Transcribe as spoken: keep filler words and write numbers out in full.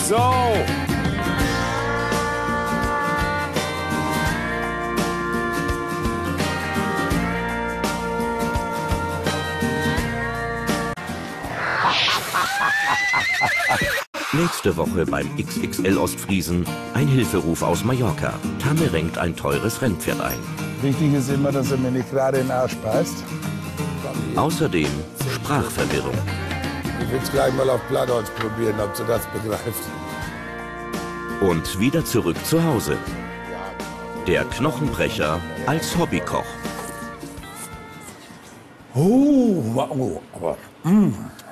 So. Nächste Woche beim X X L Ostfriesen ein Hilferuf aus Mallorca. Tanne renkt ein teures Rennpferd ein. Wichtig ist immer, dass er mir nicht gerade in den Arsch beißt. Außerdem Sprachverwirrung. Ich will es gleich mal auf Plattdeutsch probieren, ob sie das begreift. Und wieder zurück zu Hause. Der Knochenbrecher als Hobbykoch. Oh, oh aber... Mm.